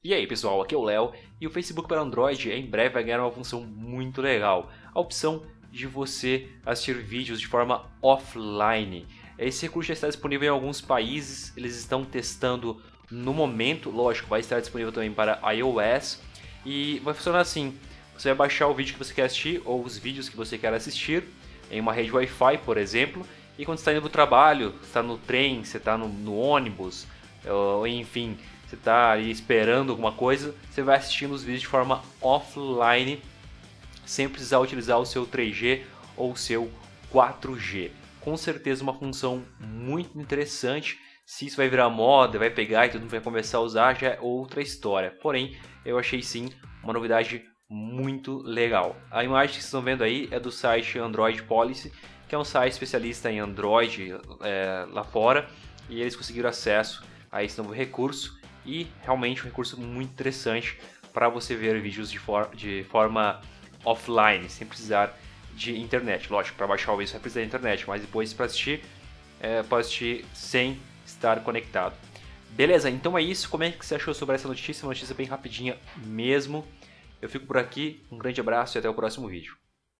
E aí pessoal, aqui é o Léo e o Facebook para Android em breve vai ganhar uma função muito legal, a opção de você assistir vídeos de forma offline. Esse recurso já está disponível em alguns países, eles estão testando no momento, lógico, vai estar disponível também para iOS e vai funcionar assim: você vai baixar o vídeo que você quer assistir ou os vídeos que você quer assistir em uma rede Wi-Fi, por exemplo, e quando você está indo para o trabalho, você está no trem, você está no ônibus, ou enfim, você está ali esperando alguma coisa, você vai assistindo os vídeos de forma offline, sem precisar utilizar o seu 3G ou o seu 4G. Com certeza uma função muito interessante. Se isso vai virar moda, vai pegar e todo mundo vai começar a usar, já é outra história. Porém, eu achei sim uma novidade muito legal. A imagem que vocês estão vendo aí é do site Android Policy, que é um site especialista em Android lá fora, e eles conseguiram acesso a esse novo recurso e realmente um recurso muito interessante para você ver vídeos de forma offline, sem precisar de internet. Lógico, para baixar o vídeo você vai precisar de internet, mas depois para assistir, pode assistir sem estar conectado. Beleza, então é isso. Como é que você achou sobre essa notícia? Uma notícia bem rapidinha mesmo. Eu fico por aqui, um grande abraço e até o próximo vídeo.